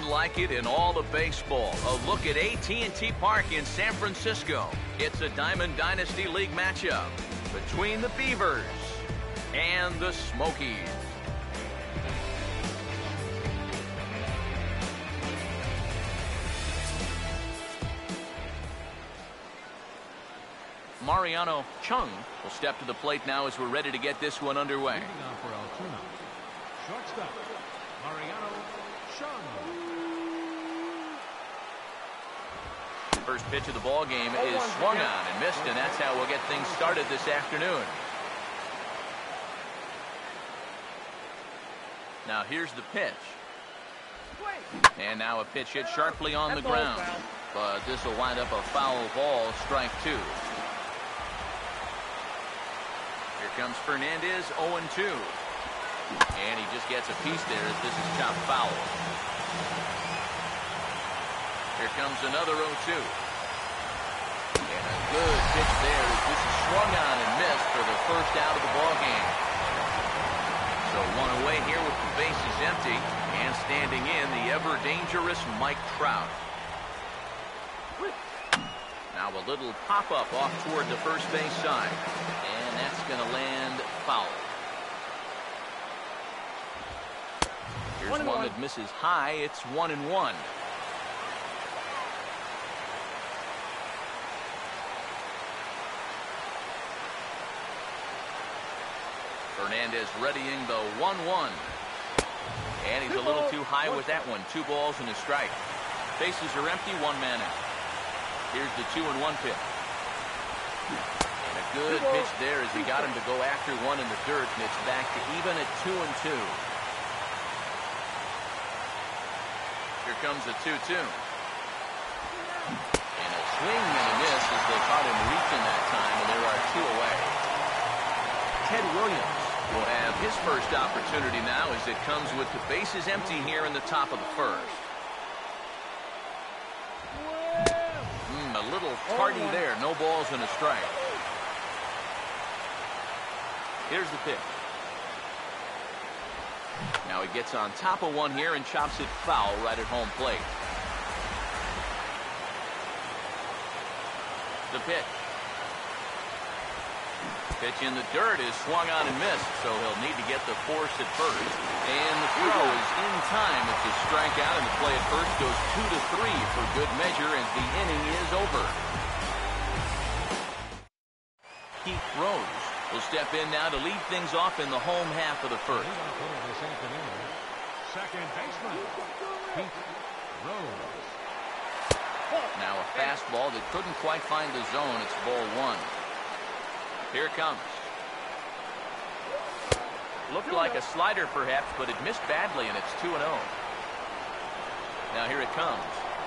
unlike it in all of baseball. A look at AT&T Park in San Francisco. It's a Diamond Dynasty League matchup between the Beavers and the Smokies. Mariano Chung will step to the plate now as we're ready to get this one underway. Leading off for Altoona, shortstop, Mariano Chung. First pitch of the ball game is swung on and missed, and that's how we'll get things started this afternoon. Now here's the pitch. And now a pitch hit sharply on the ground. But this will wind up a foul ball, strike two. Here comes Fernandez, 0-2. And he just gets a piece there as this is chopped foul. Here comes another 0-2. And a good pitch there as this is swung on and missed for the first out of the ball game. So one away here with the bases empty, and standing in the ever-dangerous Mike Trout. Now a little pop-up off toward the first base side, and that's going to land foul. Here's one that misses high. It's 1-1. Fernandez readying the 1-1. And he's a little too high with that one. 2 balls and a strike. Bases are empty, 1 man out. Here's the 2-1 pitch. And a good pitch there as he got him to go after one in the dirt, and it's back to even at 2-2. Here comes the 2-2. And a swing and a miss as they caught him reaching that time, and there are 2 away. Ted Williams will have his first opportunity now as it comes with the bases empty here in the top of the first. A little tardy there. No balls and a strike. Here's the pitch. Now he gets on top of one here and chops it foul right at home plate. The pitch. Pitch in the dirt is swung on and missed, so he'll need to get the force at first. And the throw is in time. It's a strikeout, and the play at first goes 2-3 for good measure as the inning is over. Keith Rose will step in now to lead things off in the home half of the first. Second baseman, Keith Rose. Now a fastball that couldn't quite find the zone. It's ball 1. Here it comes. Looked like a slider perhaps, but it missed badly, and it's 2-0. Now here it comes.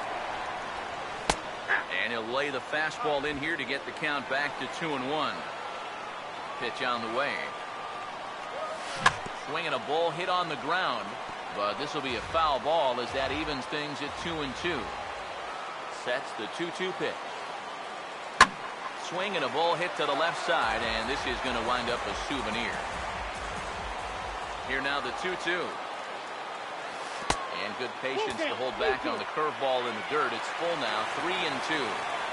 And he'll lay the fastball in here to get the count back to 2-1. Pitch on the way. Swinging a ball hit on the ground, but this will be a foul ball as that evens things at 2-2. Sets the 2-2 pitch. Swing and a ball hit to the left side, and this is going to wind up a souvenir. Here now the 2-2. And good patience to hold back on the curveball in the dirt. It's full now, 3-2.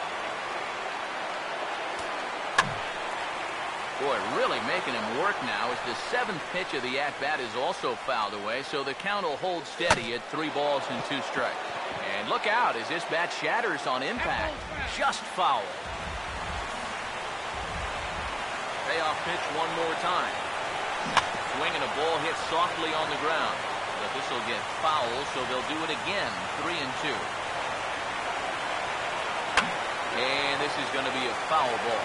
Boy, really making him work now as the 7th pitch of the at-bat is also fouled away, so the count will hold steady at 3 balls and 2 strikes. And look out as this bat shatters on impact. Just foul. Payoff pitch one more time. Swing and a ball hit softly on the ground. But this will get foul, so they'll do it again. 3-2. And this is going to be a foul ball.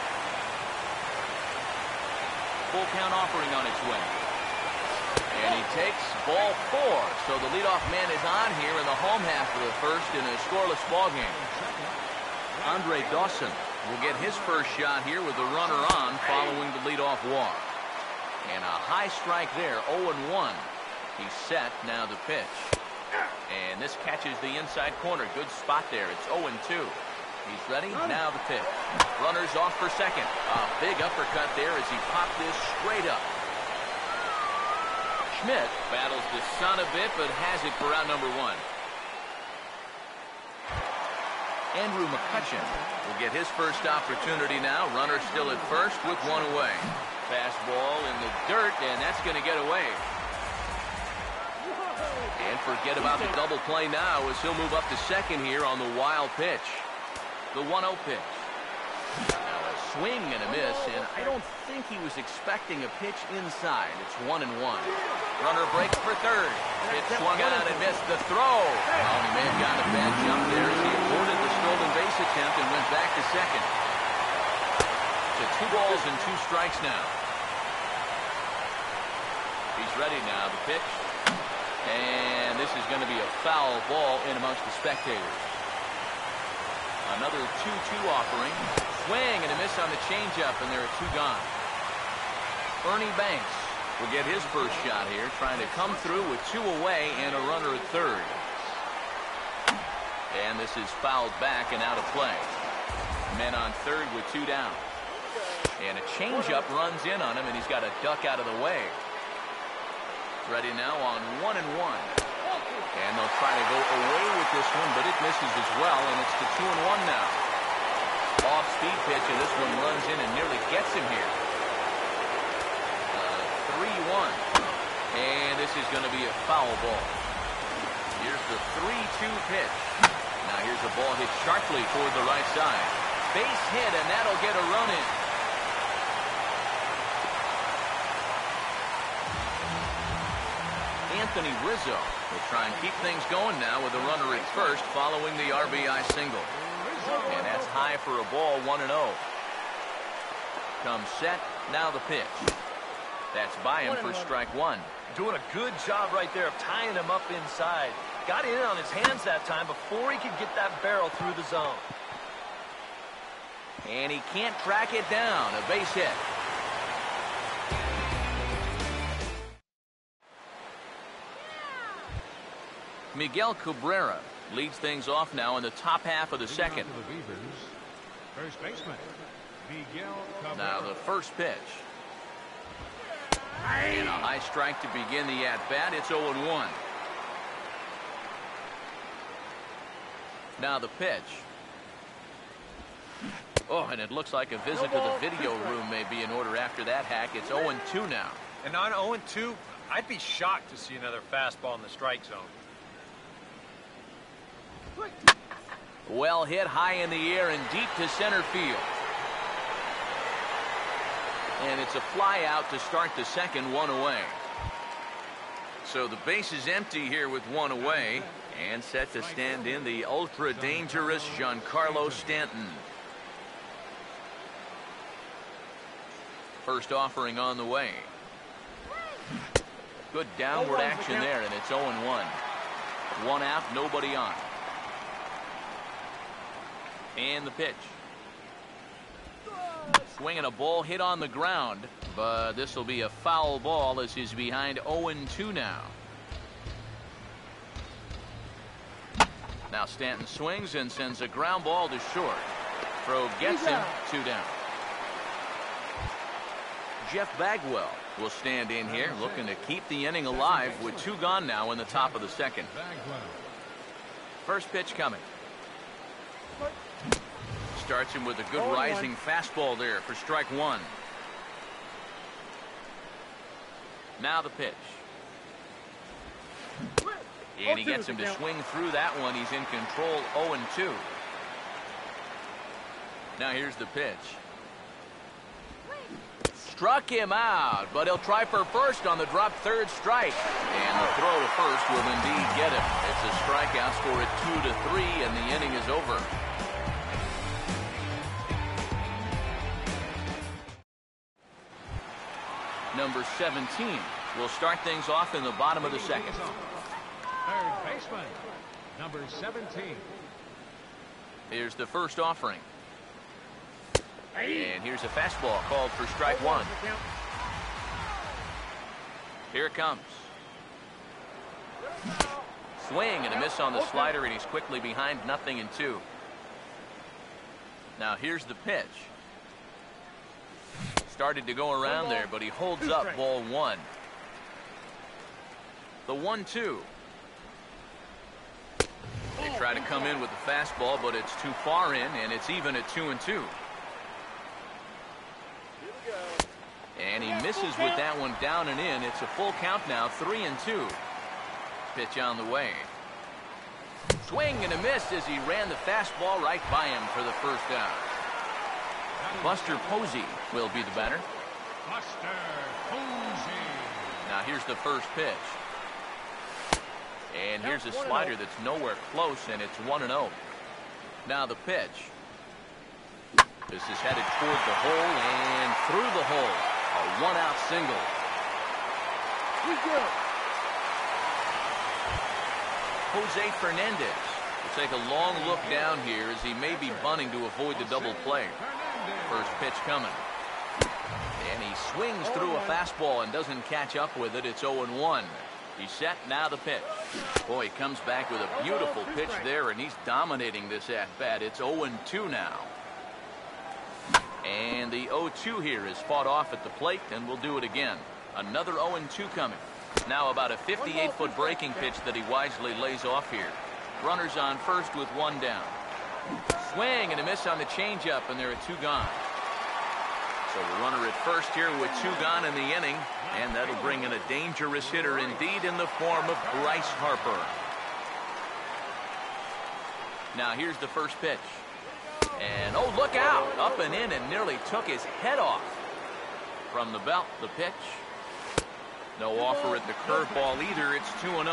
Full count offering on its way. And he takes ball 4. So the leadoff man is on here in the home half of the first in a scoreless ball game. Andre Dawson will get his first shot here with the runner on following the leadoff walk. And a high strike there, 0-1. He's set, now the pitch. And this catches the inside corner. Good spot there. It's 0-2. He's ready, now the pitch. Runner's off for second. A big uppercut there as he popped this straight up. Schmidt battles the sun a bit, but has it for out number 1. Andrew McCutcheon will get his first opportunity now. Runner still at first with one away. Fastball in the dirt, and that's going to get away. And forget about the double play now as he'll move up to second here on the wild pitch. The 1-0 pitch. Now a swing and a miss, and I don't think he was expecting a pitch inside. It's 1-1. Runner breaks for third. Pitch swung out and missed the throw. Oh, he may have gotten a bad jump there as he avoided the stolen base attempt and went back to second. So 2 balls and 2 strikes now. He's ready now. The pitch. And this is going to be a foul ball in amongst the spectators. Another 2-2 offering. Swing and a miss on the changeup, and there are 2 gone. Ernie Banks will get his first shot here, trying to come through with 2 away and a runner at third. And this is fouled back and out of play. Men on third with 2 down. And a changeup runs in on him, and he's got to duck out of the way. Ready now on 1-1. And they'll try to go away with this one, but it misses as well, and it's to 2-1 now. Off-speed pitch, and this one runs in and nearly gets him here. 3-1. And this is going to be a foul ball. Here's the 3-2 pitch. Now here's a ball hit sharply toward the right side. Base hit, and that'll get a run in. Anthony Rizzo will try and keep things going now with a runner at first following the RBI single. And that's high for a ball, 1-0. Comes set, now the pitch. That's by him for strike 1. Doing a good job right there of tying him up inside. Got in on his hands that time before he could get that barrel through the zone. And he can't track it down. A base hit. Miguel Cabrera leads things off now in the top half of the second. First baseman, Miguel Cabrera. Now the first pitch. And a high strike to begin the at-bat. It's 0-1. Now the pitch. Oh, and it looks like a visit to the video room may be in order after that hack. It's 0-2 now. And on 0-2, I'd be shocked to see another fastball in the strike zone. Well hit high in the air and deep to center field. And it's a fly out to start the second, 1 away. So the base is empty here with 1 away. And set to stand in the ultra-dangerous Giancarlo Stanton. First offering on the way. Good downward action there, and it's 0-1. 1 out, nobody on. And the pitch. Swinging a ball hit on the ground, but this will be a foul ball as he's behind 0-2 now. Now Stanton swings and sends a ground ball to short. Throw gets him, 2 down. Jeff Bagwell will stand in here looking to keep the inning alive with 2 gone now in the top of the second. First pitch coming. Starts him with a good rising fastball there for strike 1. Now the pitch. And he gets him to swing through that one. He's in control, 0-2. Now here's the pitch. Struck him out, but he'll try for first on the drop third strike. And the throw to first will indeed get him. It's a strikeout, score at 2-3, and the inning is over. Number 17 will start things off in the bottom of the second. Third baseman, number 17. Here's the first offering. And here's a fastball called for strike 1. Here it comes. Swing and a miss on the slider, and he's quickly behind 0-2. Now here's the pitch. Started to go around there, but he holds up, ball 1. The 1-2. try to come in with the fastball, but it's too far in, and it's even at 2-2. And he misses with that one down and in. It's a full count now, 3-2. Pitch on the way. Swing and a miss as he ran the fastball right by him for the first down. Buster Posey will be the batter. Buster Posey. Now here's the first pitch. And here's a slider that's nowhere close, and it's 1-0. Now the pitch. This is headed toward the hole and through the hole. A one-out single. Jose Fernandez will take a long look down here as he may be bunting to avoid the double play. First pitch coming. And he swings through a fastball and doesn't catch up with it. It's 0-1. He's set. Now the pitch. Boy, he comes back with a beautiful pitch there, and he's dominating this at-bat. It's 0-2 now. And the 0-2 here is fought off at the plate, and we'll do it again. Another 0-2 coming. Now about a 58-foot breaking pitch that he wisely lays off here. Runners on first with one down. Swing and a miss on the changeup, and there are two gone. So the runner at first here with two gone in the inning, and that'll bring in a dangerous hitter indeed in the form of Bryce Harper. Now here's the first pitch. And oh, look out! Up and in and nearly took his head off. From the belt, the pitch. No offer at the curveball either. It's 2-0.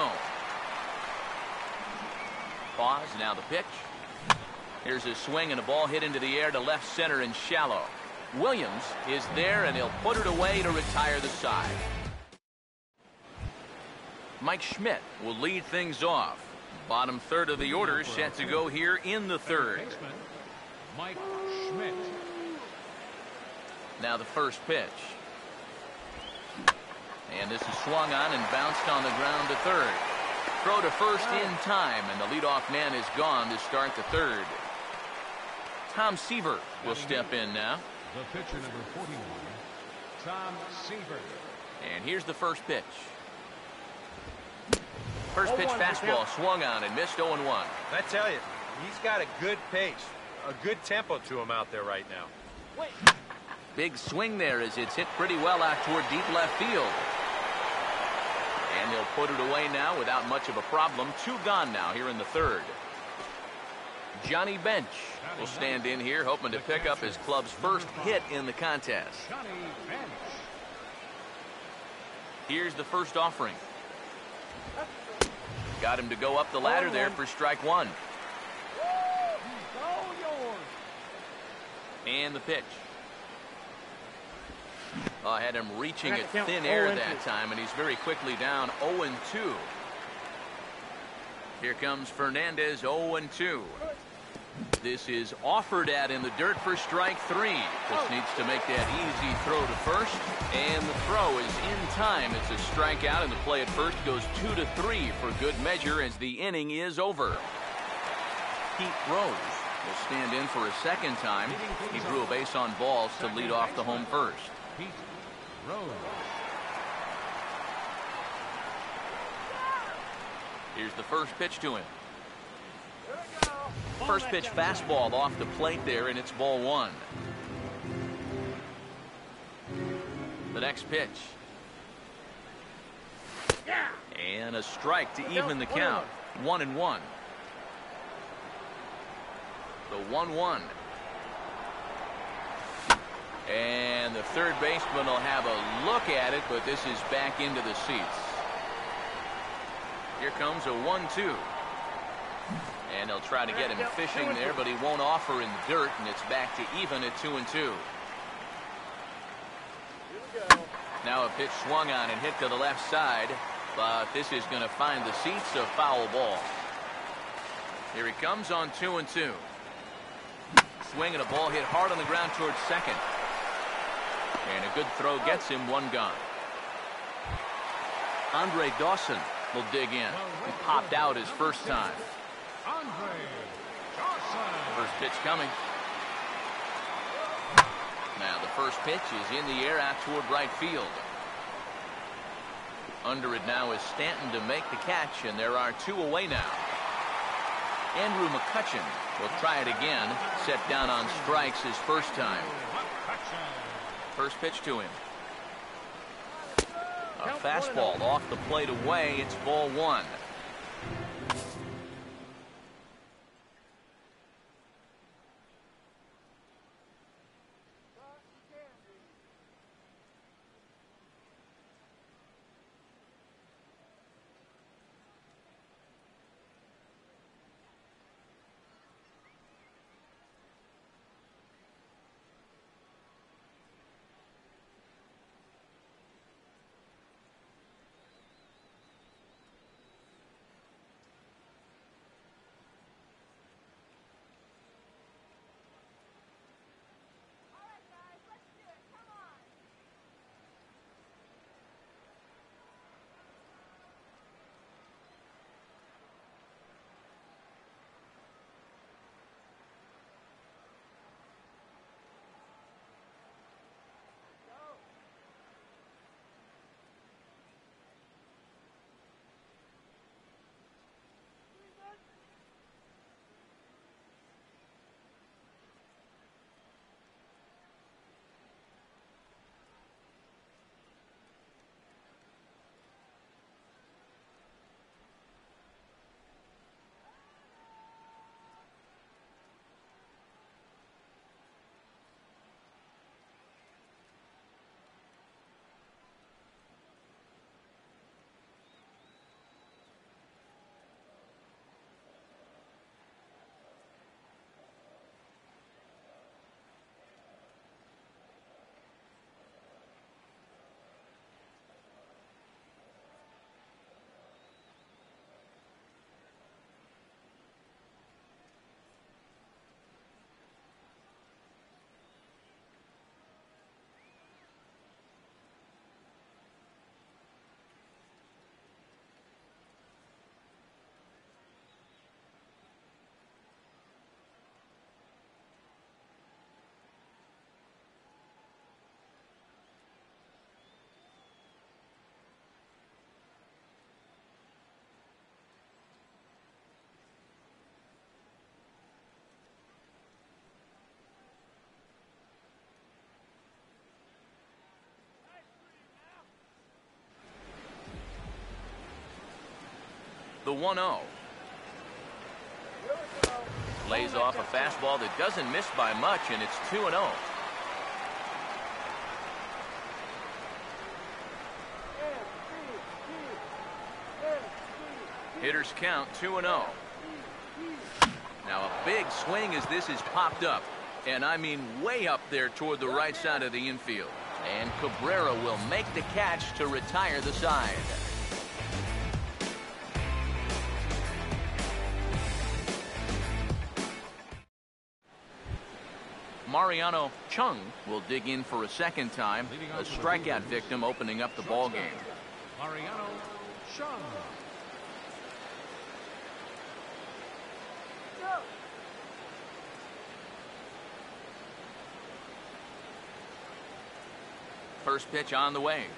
Pause. Now the pitch. Here's a swing and a ball hit into the air to left center and shallow. Williams is there, and he'll put it away to retire the side. Mike Schmidt will lead things off. Bottom third of the order set to go here in the third. Mike Schmidt. Now the first pitch. And this is swung on and bounced on the ground to third. Throw to first in time, and the leadoff man is gone to start the third. Tom Seaver will step in now. The pitcher, number 41, Tom Seaver. And here's the first pitch. First pitch fastball swung on and missed 0-1. I tell you, he's got a good pace, a good tempo to him out there right now. Big swing there as it's hit pretty well out toward deep left field. And they'll put it away now without much of a problem. Two gone now here in the third. Johnny Bench will stand in here hoping to pick up his club's first hit in the contest. Johnny Bench. Here's the first offering. Got him to go up the ladder there for strike one. And the pitch. I had him reaching at thin air that time, and he's very quickly down 0-2. Here comes Fernandez, 0-2. This is offered at in the dirt for strike three. Just needs to make that easy throw to first, and the throw is in time. It's a strikeout, and the play at first goes 2-3 for good measure as the inning is over. Pete Rose will stand in for a second time. He drew a base on balls to lead off the home first. Pete Rose. Here's the first pitch to him. First pitch fastball off the plate there, and it's ball one. The next pitch. And a strike to even the count. 1-1. The 1-1. And the third baseman will have a look at it, but this is back into the seats. Here comes a 1-2. And they'll try to get him fishing there, but he won't offer in the dirt, and it's back to even at 2-2. Now a pitch swung on and hit to the left side, but this is going to find the seats, a foul ball. Here he comes on 2-2. Swing and a ball hit hard on the ground towards second. And a good throw gets him one gone. Andre Dawson will dig in. He popped out his first time. Andre Dawson. First pitch coming. Now the first pitch is in the air out toward right field. Under it now is Stanton to make the catch, and there are two away now. Andrew McCutchen will try it again. Set down on strikes his first time. First pitch to him. A fastball off the plate away. It's ball one. The 1-0. Lays off a fastball that doesn't miss by much, and it's 2-0. Hitters count 2-0. Now a big swing as this is popped up, and I mean way up there toward the right side of the infield. And Cabrera will make the catch to retire the side. Mariano Chung will dig in for a second time. A strikeout victim opening up the ball game. Mariano Chung. First pitch on the way.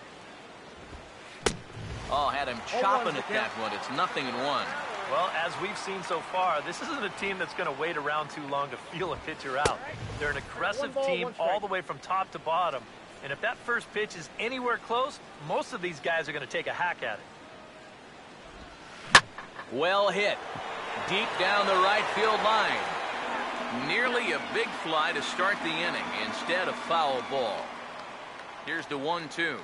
Oh, had him chopping at that one. It's 0-1. Well, as we've seen so far, this isn't a team that's going to wait around too long to feel a pitcher out. They're an aggressive team all the way from top to bottom. And if that first pitch is anywhere close, most of these guys are going to take a hack at it. Well hit. Deep down the right field line. Nearly a big fly to start the inning instead of foul ball. Here's the 1-2.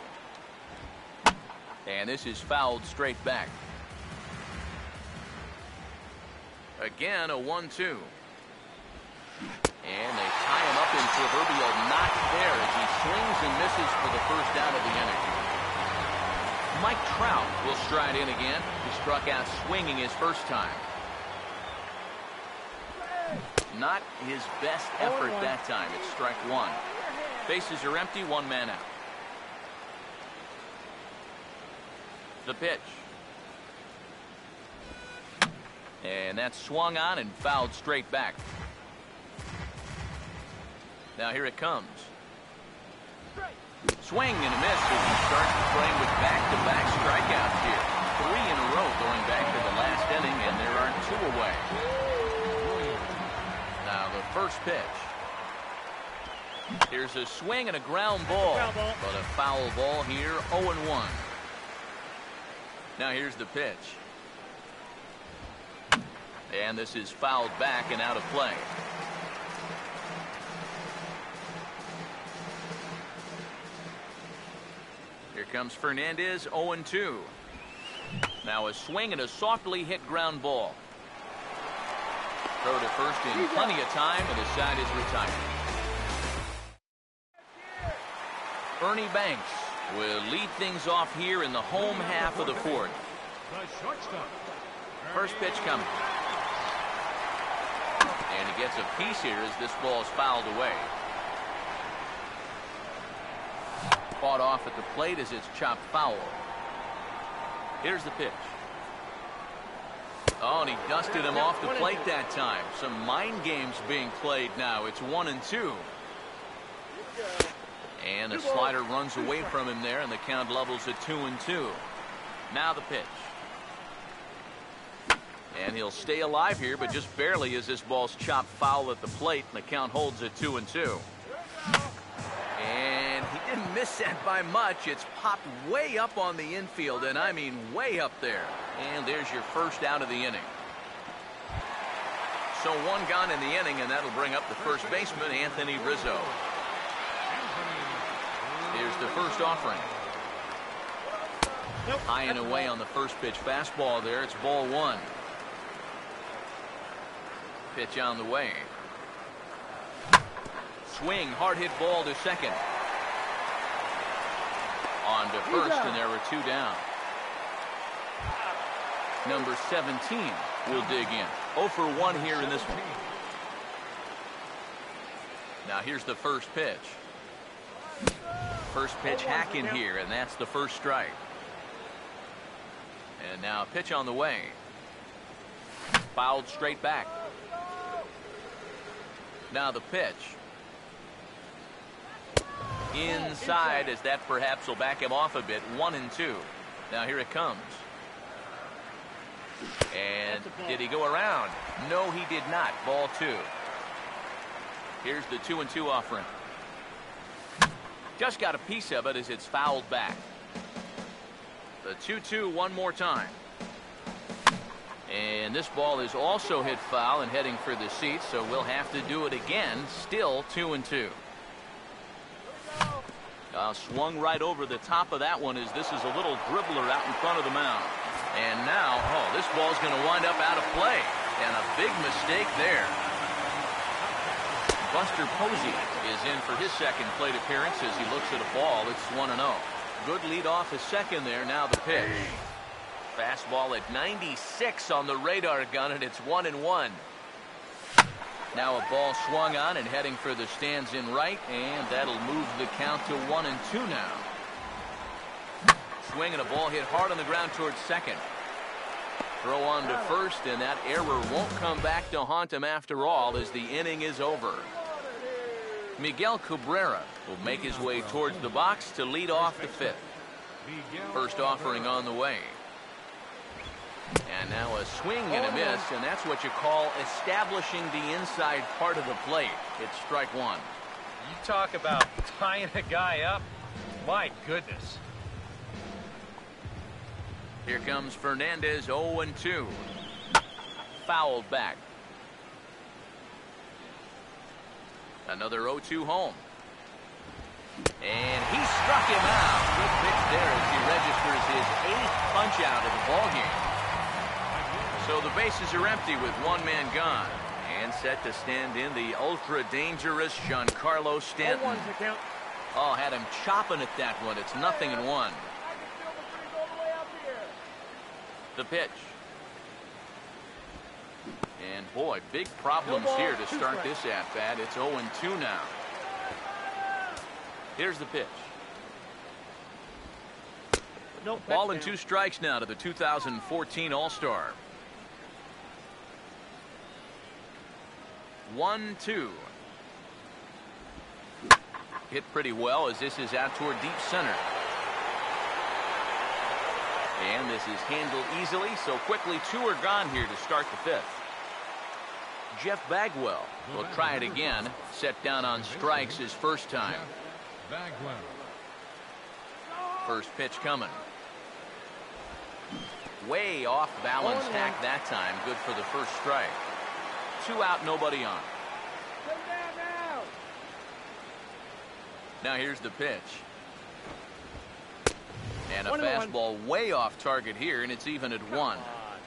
And this is fouled straight back. Again, a 1-2. And they tie him up in proverbial not there as he swings and misses for the first out of the inning. Mike Trout will stride in again. He struck out swinging his first time. Not his best effort that time. It's strike one. Bases are empty, one man out. The pitch. And that's swung on and fouled straight back. Now here it comes. Swing and a miss as he starts the frame with back-to-back strikeouts here. 3 in a row going back to the last inning, and there are 2 away. first pitch. Here's a swing and a ground ball. But a foul ball here, 0-1. Now here's the pitch. And this is fouled back and out of play. Here comes Fernandez, 0-2. Now a swing and a softly hit ground ball. Throw to first in plenty of time, and his side is retired. Ernie Banks will lead things off here in the home half of the fourth. The shortstop. First pitch coming. And he gets a piece here as this ball is fouled away. Fought off at the plate as it's chopped foul. Here's the pitch. Oh, and he dusted him off the plate that time. Some mind games being played now. It's 1-2. And a slider runs away from him there, and the count levels at 2-2. Now the pitch. And he'll stay alive here, but just barely as this ball's chopped foul at the plate, and the count holds at 2-2. And he didn't miss that by much. It's popped way up on the infield, and I mean way up there. And there's your first out of the inning. So one gone in the inning, and that'll bring up the first baseman, Anthony Rizzo. Here's the first offering. High and away on the first pitch fastball there. It's ball one. Pitch on the way. Swing, hard hit ball to second. On to first, and there were two down. Number 17 will dig in. 0 for 1 here in this one. Now here's the first pitch. First pitch hack in here, and that's the first strike. And now a pitch on the way. Fouled straight back. Now the pitch. Inside, as that perhaps will back him off a bit. 1-2. Now here it comes. And did he go around? No, he did not. Ball two. Here's the 2-2 offering. Just got a piece of it as it's fouled back. The 2-2 one more time. And this ball is also hit foul and heading for the seats, so we'll have to do it again. Still 2-2. Swung right over the top of that one as this is a little dribbler out in front of the mound. And now, this ball's going to wind up out of play. And a big mistake there. Buster Posey is in for his second plate appearance as he looks at a ball. It's 1-0. Good lead off his second there. Now the pitch. Fastball at 96 on the radar gun, and it's 1-1. Now a ball swung on and heading for the stands in right, and that'll move the count to 1-2 now. Swing and a ball hit hard on the ground towards second. Throw on to first, and that error won't come back to haunt him after all as the inning is over. Miguel Cabrera will make his way towards the box to lead off the fifth. First offering on the way. And now a swing and a miss, and that's what you call establishing the inside part of the plate. It's strike one. You talk about tying a guy up. My goodness. Here comes Fernandez, 0-2. Fouled back. Another 0-2 home. And he struck him out. Good pitch there as he registers his 8th punch out of the ballgame. So the bases are empty with one man gone. And set to stand in the ultra-dangerous Giancarlo Stanton. Oh, had him chopping at that one. It's 0-1. The pitch. And boy, big problems here to start this at-bat. It's 0-2 now. Here's the pitch. Ball and 2 strikes now to the 2014 All-Star. 1-2. Hit pretty well as this is out toward deep center. And this is handled easily, so quickly 2 are gone here to start the fifth. Jeff Bagwell will try it again. Set down on strikes his first time. Bagwell. First pitch coming. Way off balance hack that time. Good for the first strike. 2 out, nobody on. Now here's the pitch. And a fastball way off target here, and it's even at 1.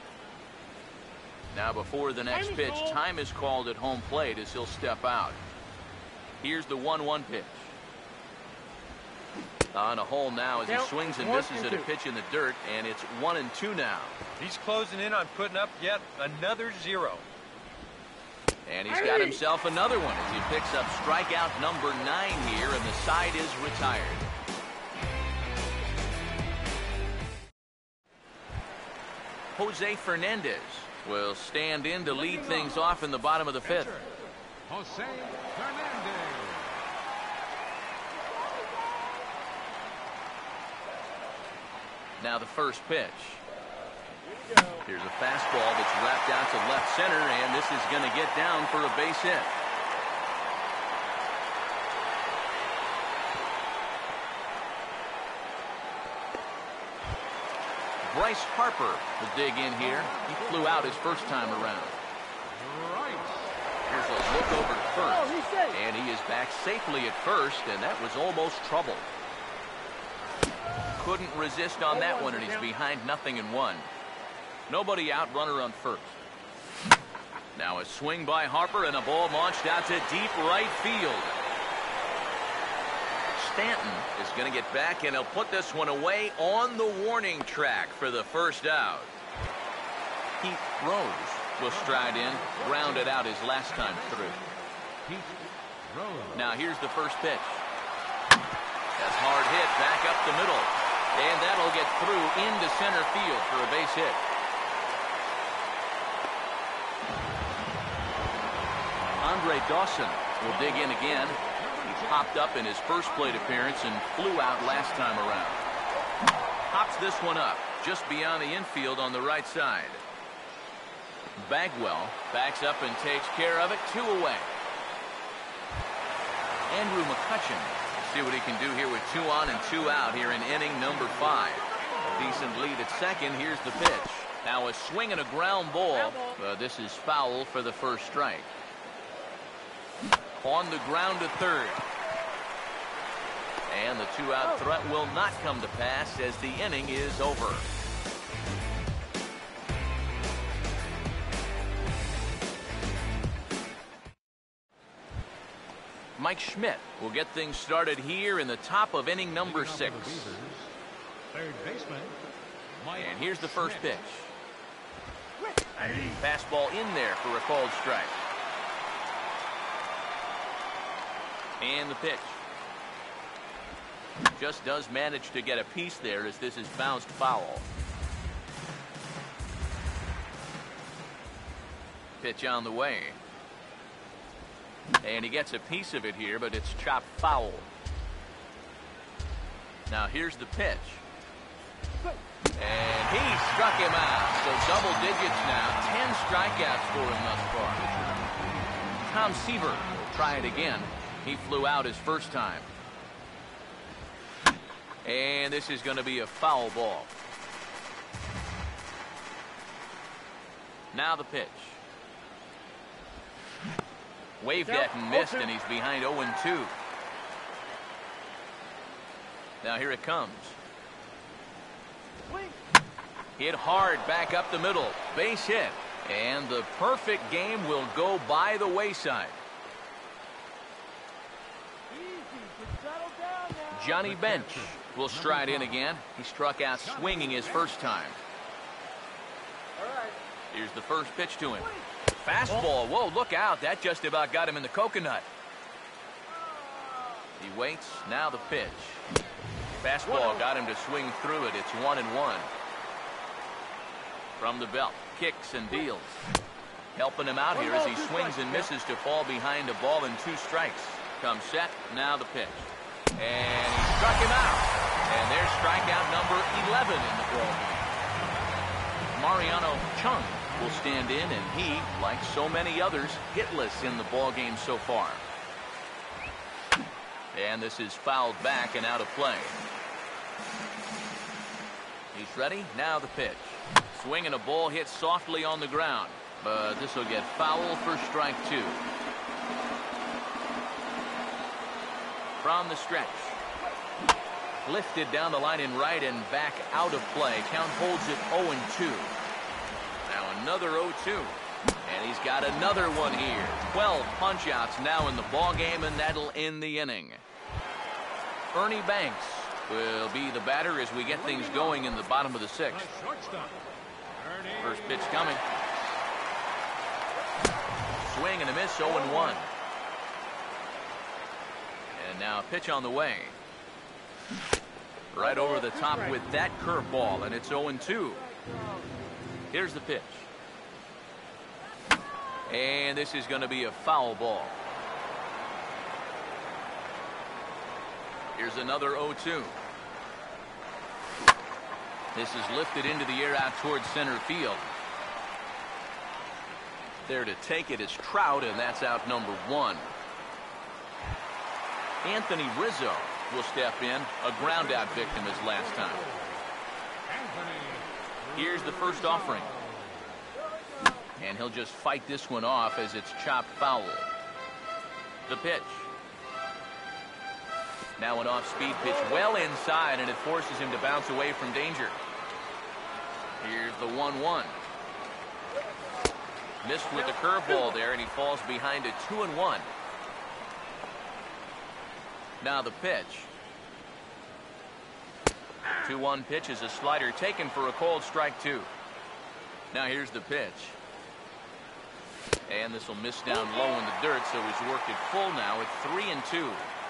Now before the next pitch, time is called at home plate as he'll step out. Here's the 1-1 pitch. On a hole now as he swings and misses at a pitch in the dirt, and it's 1-2 now. He's closing in on putting up yet another 0. And he's got himself another one as he picks up strikeout number 9 here, and the side is retired. Jose Fernandez will stand in to lead things off in the bottom of the 5th. Jose Fernandez. Now the first pitch. Here's a fastball that's wrapped out to left center, and this is going to get down for a base hit. Bryce Harper will dig in here. He flew out his first time around. Here's a look over to first, and he is back safely at first, and that was almost trouble. Couldn't resist on that one, and he's behind 0-1. Nobody out, runner on first. Now a swing by Harper, and a ball launched out to deep right field. Stanton is going to get back, and he'll put this one away on the warning track for the first out. Heath Rose will stride in, grounded out his last time through. Now here's the first pitch. That's hard hit back up the middle, and that'll get through into center field for a base hit. Andre Dawson will dig in again. He popped up in his first plate appearance and flew out last time around. Pops this one up just beyond the infield on the right side. Bagwell backs up and takes care of it. 2 away. Andrew McCutchen. See what he can do here with 2 on and 2 out here in inning number 5. A decent lead at second. Here's the pitch. Now a swing and a ground ball. This is foul for the first strike. On the ground to third. And the 2-out threat will not come to pass as the inning is over. Mike Schmidt will get things started here in the top of inning number 6. Third baseman. And here's the first pitch. Fastball in there for a called strike. And the pitch. Just does manage to get a piece there as this is bounced foul. Pitch on the way. And he gets a piece of it here, but it's chopped foul. Now here's the pitch. And he struck him out. So double digits now. 10 strikeouts for him thus far. Tom Seaver will try it again. He flew out his first time. And this is going to be a foul ball. Now the pitch. Waved at and missed, and he's behind 0-2. Now here it comes. Hit hard back up the middle. Base hit. And the perfect game will go by the wayside. Johnny Bench will stride in again. He struck out swinging his first time. Here's the first pitch to him. Fastball. Whoa, look out. That just about got him in the coconut. He waits. Now the pitch. Fastball got him to swing through it. It's 1-1. From the belt. Kicks and deals. Helping him out here as he swings and misses to fall behind a ball and 2 strikes. Comes set. Now the pitch. And he struck him out. And there's strikeout number 11 in the ball game. Mariano Chung will stand in, and he, like so many others, hitless in the ballgame so far. And this is fouled back and out of play. He's ready. Now the pitch. Swing and a ball hit softly on the ground, but this will get foul for strike 2. From the stretch. Lifted down the line in right and back out of play. Count holds it 0-2. Now another 0-2. And he's got another one here. 12 punch-outs now in the ball game, and that'll end the inning. Ernie Banks will be the batter as we get things going in the bottom of the 6th. First pitch coming. Swing and a miss, 0-1. And now a pitch on the way. Right over the top with that curveball, and it's 0-2. Here's the pitch. And this is going to be a foul ball. Here's another 0-2. This is lifted into the air out towards center field. There to take it is Trout, and that's out number 1. Anthony Rizzo will step in, a ground out victim as last time. Here's the first offering. And he'll just fight this one off as it's chopped foul. The pitch. Now an off-speed pitch well inside, and it forces him to bounce away from danger. Here's the 1-1. Missed with the curveball there, and he falls behind a 2-1. Now the pitch. 2-1 pitch is a slider taken for a called strike 2. Now here's the pitch. And this will miss down low in the dirt, so he's worked it full now at 3-2.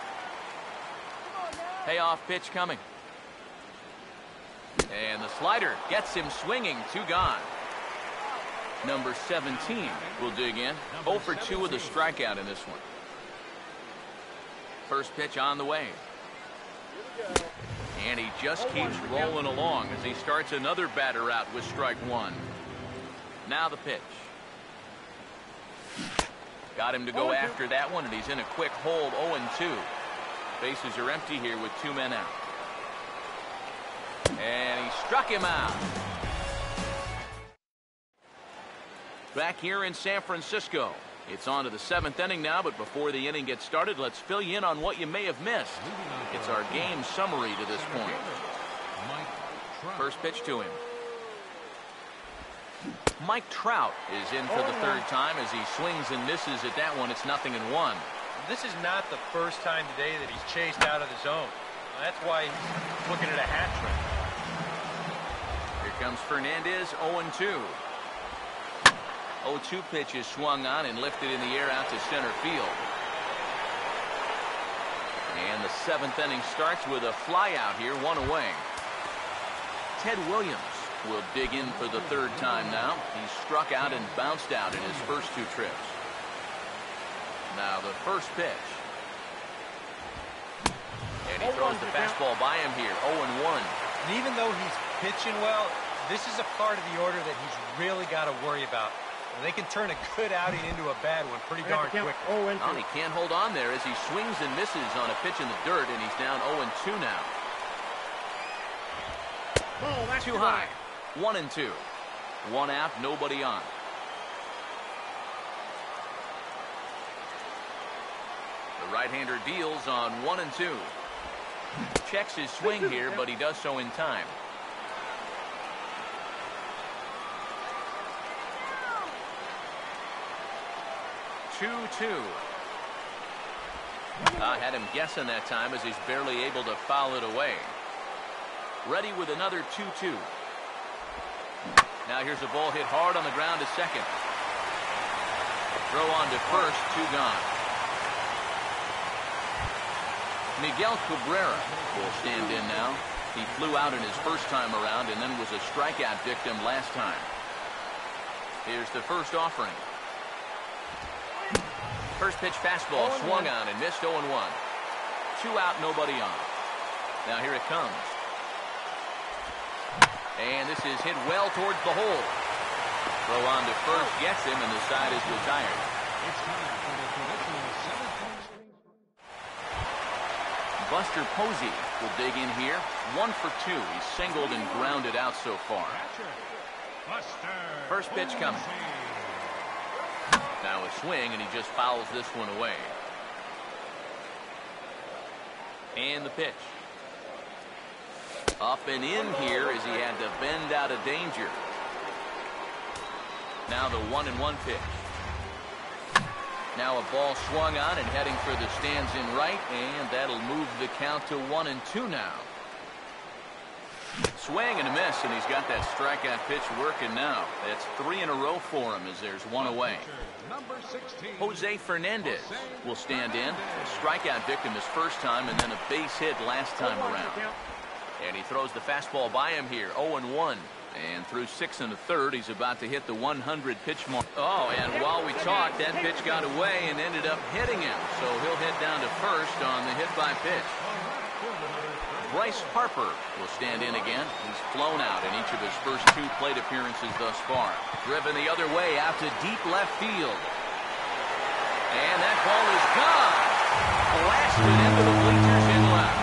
Payoff pitch coming. And the slider gets him swinging. 2 gone. Number 17 will dig in. 0 for 2 with a strikeout in this one. First pitch on the way. And he just keeps rolling along as he starts another batter out with strike 1. Now the pitch. Got him to go after that one, and he's in a quick hold. 0-2. Bases are empty here with 2 men out. And he struck him out. Back here in San Francisco. It's on to the 7th inning now, but before the inning gets started, let's fill you in on what you may have missed. It's our game summary to this point. First pitch to him. Mike Trout is in for the 3rd time as he swings and misses at that one. It's 0-1. This is not the first time today that he's chased out of the zone. That's why he's looking at a hat trick. Here comes Fernandez, 0-2. 0-2 pitch is swung on and lifted in the air out to center field. And the 7th inning starts with a fly out here, 1 away. Ted Williams will dig in for the 3rd time now. He struck out and bounced out in his first 2 trips. Now the first pitch. And he throws the fastball by him here, 0-1. And even though he's pitching well, this is a part of the order that he's really got to worry about. They can turn a good outing into a bad one pretty darn quick. Well, he can't hold on there as he swings and misses on a pitch in the dirt, and he's down 0-2 now. Too high. 1-2. 1 out, nobody on. The right-hander deals on 1-2. Checks his swing here, but he does so in time. 2-2. I had him guessing that time as he's barely able to foul it away. Ready with another 2-2. Now here's a ball hit hard on the ground to second. Throw on to first, 2 gone. Miguel Cabrera will stand in now. He flew out in his first time around and then was a strikeout victim last time. Here's the first offering. First pitch fastball swung on and missed, 0-1. 2 out, nobody on. Now here it comes. And this is hit well towards the hole. Throw on to first gets him, and the side is retired. It's time for the traditional 7-point. Buster Posey will dig in here. 1 for 2. He's singled and grounded out so far. Catcher, Buster First pitch coming. Posey. Now a swing, and he just fouls this one away. And the pitch. Up and in here as he had to bend out of danger. Now the 1-1 pitch. Now a ball swung on and heading for the stands in right, and that'll move the count to 1-2 now. Swing and a miss, and he's got that strikeout pitch working now. That's 3 in a row for him as there's one away. Number 16. Jose Fernandez will stand in. A strikeout victim his first time, and then a base hit last time around. And he throws the fastball by him here, 0-1. And through 6 1/3, he's about to hit the 100 pitch mark. Oh, and while we talked, that pitch got away and ended up hitting him. So he'll head down to first on the hit by pitch. Bryce Harper will stand in again. He's flown out in each of his first 2 plate appearances thus far. Driven the other way out to deep left field. And that ball is gone. Blasted into the bleachers in left.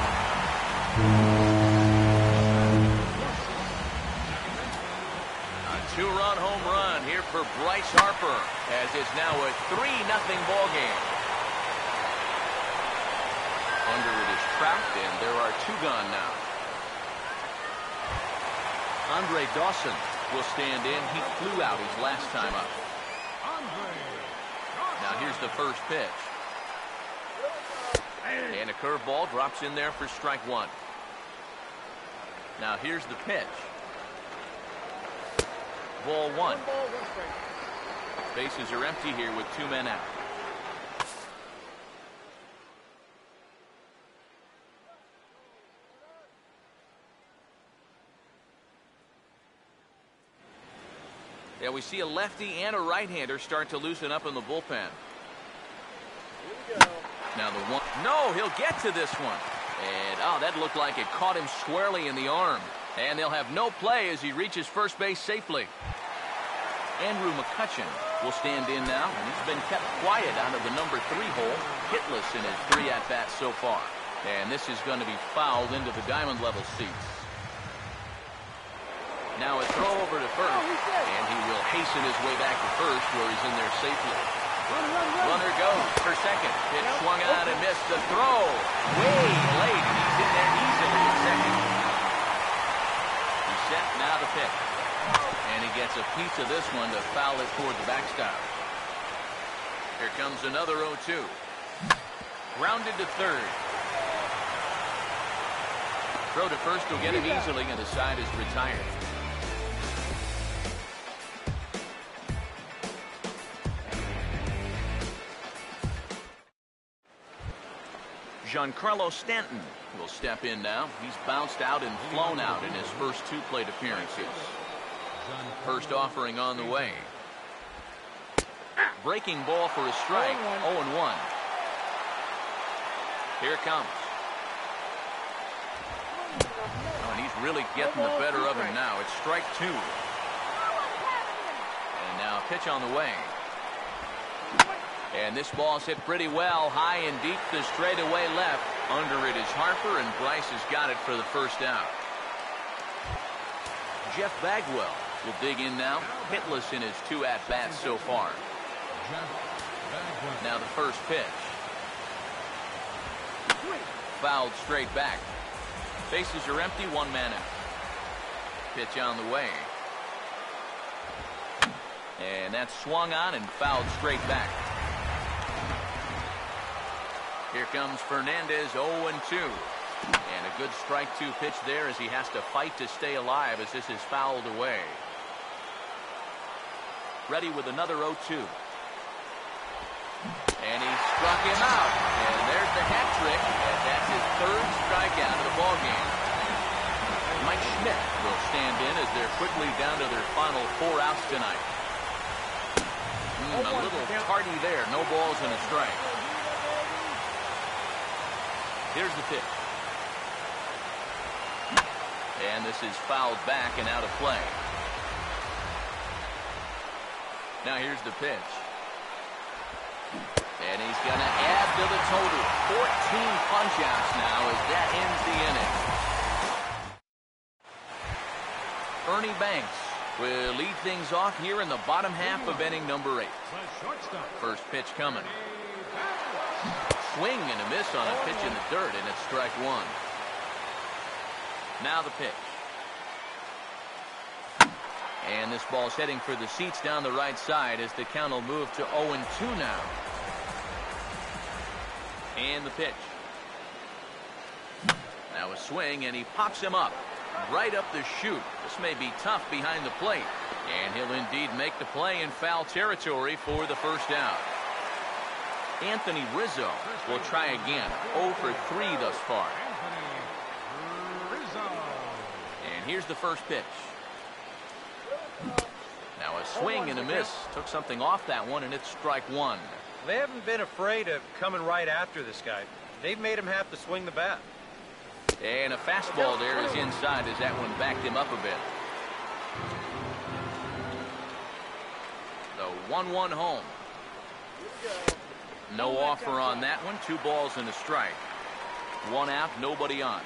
A 2-run home run here for Bryce Harper, as it's now a 3-0 ball game. Under it is Trout, and there are 2 gone now. Andre Dawson will stand in. He flew out his last time up. Now here's the first pitch. And a curveball drops in there for strike 1. Now here's the pitch. Ball 1. Bases are empty here with 2 men out. Yeah, we see a lefty and a right-hander start to loosen up in the bullpen. Now the one. No, he'll get to this one. And, that looked like it caught him squarely in the arm. And they'll have no play as he reaches first base safely. Andrew McCutchen will stand in now, and he's been kept quiet out of the number 3 hole, hitless in his 3 at-bats so far. And this is going to be fouled into the diamond level seats. Now a throw over to first, and he will hasten his way back to first where he's in there safely. Runner goes for second. Pitch swung on and missed the throw. Way late, and he's in there easily at second. He's set now to pitch. And he gets a piece of this one to foul it toward the backstop. Here comes another 0-2. Grounded to third. Throw to first will get him easily, and the side is retired. Giancarlo Stanton will step in now. He's bounced out and flown out in his first 2 plate appearances. First offering on the way. Breaking ball for a strike. 0-1. Here it comes. Oh, and he's really getting the better of him now. It's strike 2. And now a pitch on the way. And this ball's hit pretty well, high and deep to straightaway left. Under it is Harper, and Bryce has got it for the first out. Jeff Bagwell will dig in now, hitless in his 2 at-bats so far. Now the first pitch. Fouled straight back. Bases are empty, 1 man out. Pitch on the way. And that's swung on and fouled straight back. Here comes Fernandez, 0-2. And a good strike 2 pitch there as he has to fight to stay alive as this is fouled away. Ready with another 0-2. And he struck him out. And there's the hat trick. And that's his 3rd strikeout of the ballgame. Mike Schmidt will stand in as they're quickly down to their final 4 outs tonight. A little tardy there. No balls and a strike. Here's the pitch. And this is fouled back and out of play. Now here's the pitch. And he's going to add to the total. 14 punch-outs now as that ends the inning. Ernie Banks will lead things off here in the bottom half of inning number 8. First pitch coming. Swing and a miss on a pitch in the dirt, and it's strike one. Now the pitch. And this ball's heading for the seats down the right side as the count will move to 0-2 now. And the pitch. Now a swing, and he pops him up. Right up the chute. This may be tough behind the plate. And he'll indeed make the play in foul territory for the first out. Anthony Rizzo will try again. 0 for 3 thus far. And here's the first pitch. Now a swing and a miss. Took something off that one, and it's strike one. They haven't been afraid of coming right after this guy. They've made him have to swing the bat. And a fastball there is inside as that one backed him up a bit. The 1-1 home. No offer on that one. 2 balls and a strike. 1 out, nobody on.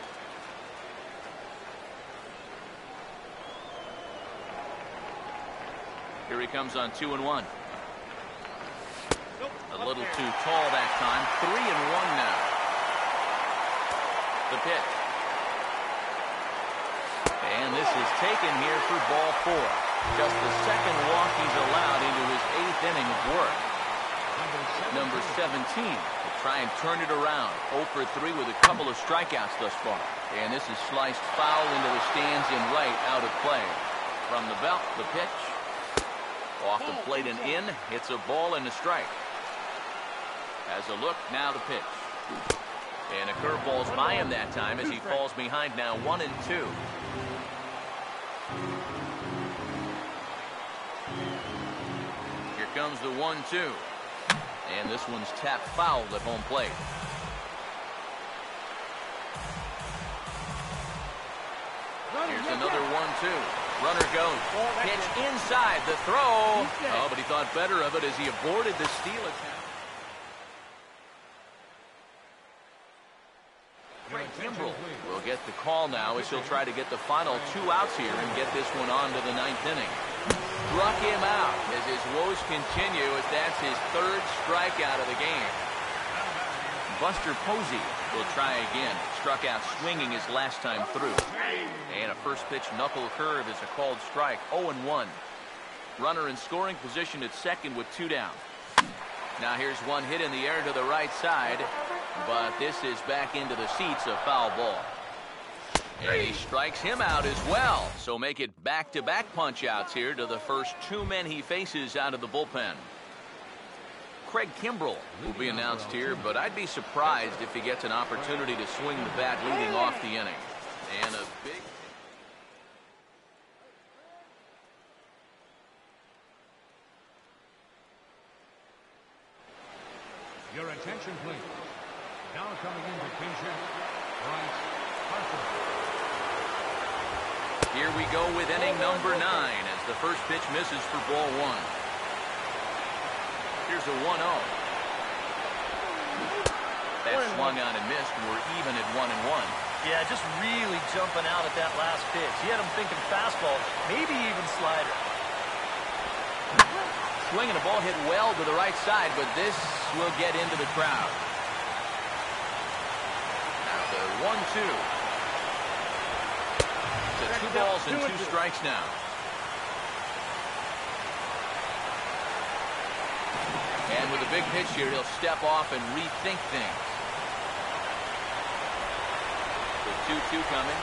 Here he comes on 2-1. A little too tall that time. 3-1 now. The pitch. And this is taken here for ball 4. Just the second walk he's allowed into his 8th inning of work. Number 17 will try and turn it around. 0 for 3 with a couple of strikeouts thus far. And this is sliced foul into the stands in right, out of play. From the belt, the pitch. Off the plate and in. Hits a ball and a strike. Has a look, now the pitch. And a curveball's by him that time as he falls behind now 1-2. Here comes the 1-2. And this one's tapped foul at home plate. Here's another 1-2. Runner goes. Pitch inside the throw. Oh, but he thought better of it as he aborted the steal attempt. Craig Kimbrell will get the call now as he'll try to get the final 2 outs here and get this one on to the 9th inning. Struck him out as his woes continue as that's his 3rd strikeout of the game. Buster Posey will try again. Struck out swinging his last time through. And a first pitch knuckle curve is a called strike. 0-1. Runner in scoring position at second with 2 down. Now here's one hit in the air to the right side. But this is back into the seats, a foul ball. And he strikes him out as well. So make it back-to-back punch-outs here to the first 2 men he faces out of the bullpen. Craig Kimbrell will be announced here, but I'd be surprised if he gets an opportunity to swing the bat leading off the inning. And a big... Your attention, please. Now coming into pinch-hit, Bryce Harper. Here we go with inning number 9 as the first pitch misses for ball 1. Here's a 1-0. That swung on and missed, and we're even at 1-1. Yeah, just really jumping out at that last pitch. He had him thinking fastball, maybe even slider. Swinging the ball hit well to the right side, but this will get into the crowd. Now the 1-2. So 2 balls and 2 strikes now. And with a big pitch here, he'll step off and rethink things. The 2-2 coming.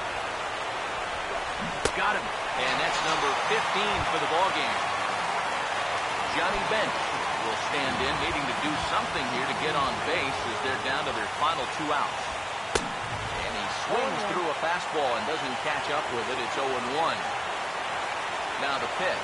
Got him. And that's number 15 for the ball game. Johnny Bench will stand in, needing to do something here to get on base as they're down to their final 2 outs. And he swings through a fastball and doesn't catch up with it. It's 0-1. Now the pitch.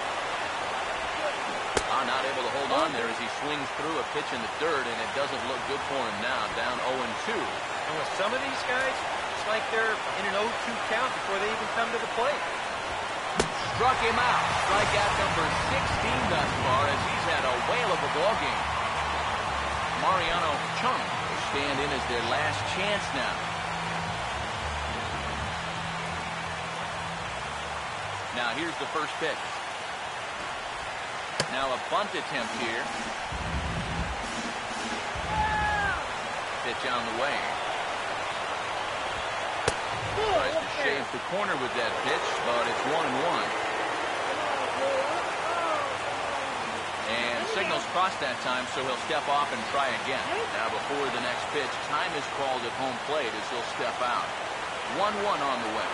Not able to hold on there as he swings through a pitch in the dirt, and it doesn't look good for him now, down 0-2. And with some of these guys, it's like they're in an 0-2 count before they even come to the plate. Struck him out. Strikeout number 16 thus far as he's had a whale of a ball game. Mariano Chung will stand in as their last chance now. Now here's the first pitch. Now a bunt attempt here. Pitch on the way. Tries to shave the corner with that pitch, but it's 1-1. And signals crossed that time, so he'll step off and try again. Now before the next pitch, time is called at home plate as he'll step out. 1-1 on the way.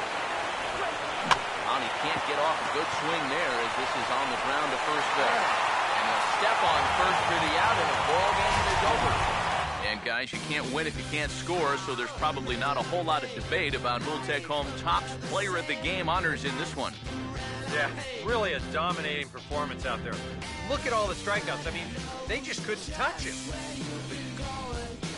And he can't get off a good swing there as this is on the ground to first base. And he'll step on first for the out, and the ball game is over. And guys, you can't win if you can't score, so there's probably not a whole lot of debate about Multecome Topps Player of the Game honors in this one. Yeah, really a dominating performance out there. Look at all the strikeouts. I mean, they just couldn't touch him.